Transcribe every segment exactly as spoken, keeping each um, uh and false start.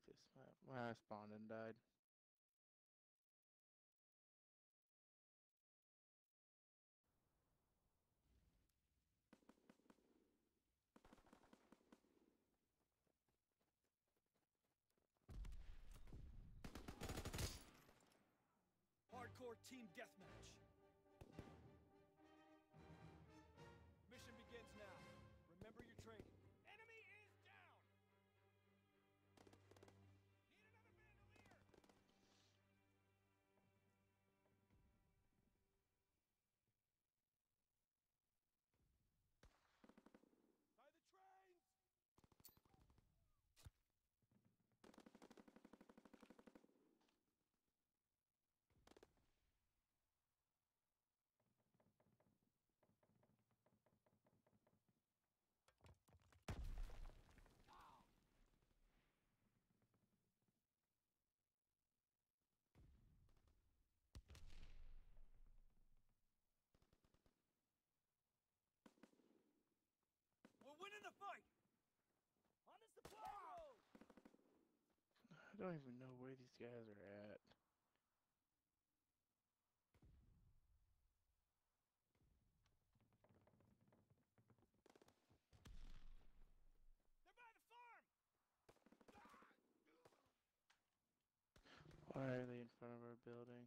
this map. When I spawned and died. Hardcore team deathmatch. Mission begins now. Remember your training. Enemy is down! Need another bandolier! By the trains! We're winning the fight! On the supply road! I don't even know where these guys are at. They're by the farm! Why are they in front of our building?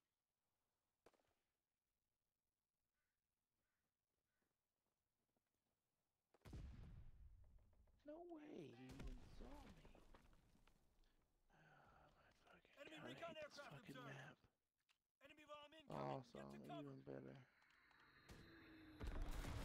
No way, he even saw me. Oh, my fucking Enemy God, I recon hate this aircraft fucking observed. map. Enemy bomb incoming. Get to Awesome, cover. even better.